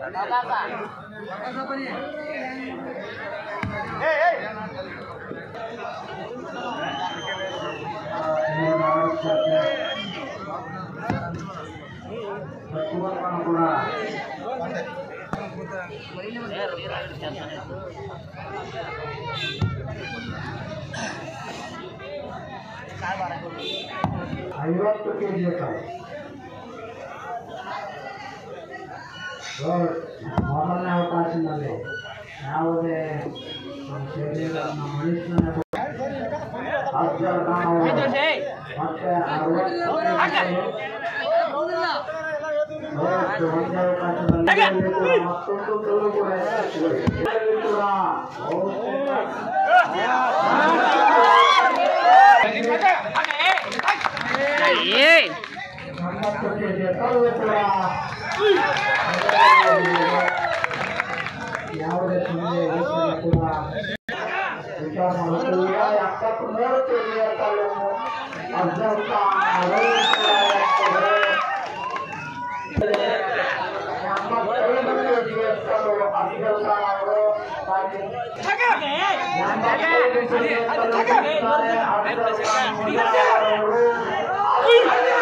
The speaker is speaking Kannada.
ಐವತ್ತು ಕೆಜಿ ಮೊದಲನೇ ಅವಕಾಶದಲ್ಲಿ ಯಾವುದೇ ಶರೀರ ಮನುಷ್ಯನ ಮತ್ತೆ 60 ಒಂದೇ ಅವಕಾಶದಲ್ಲಿ ಮತ್ತೊಂದು ಕಲ್ಲು ಕೂಡ ಯಾವುದೇ ಸುಮ್ಮನೆ ಕೂಡ ವಿಚಾರ ಮಾಡುತ್ತಿಲ್ಲ 73 ಕೆಜಿಯ ಕಲ್ಲನ್ನು ಅರ್ಜುನ ಅವರು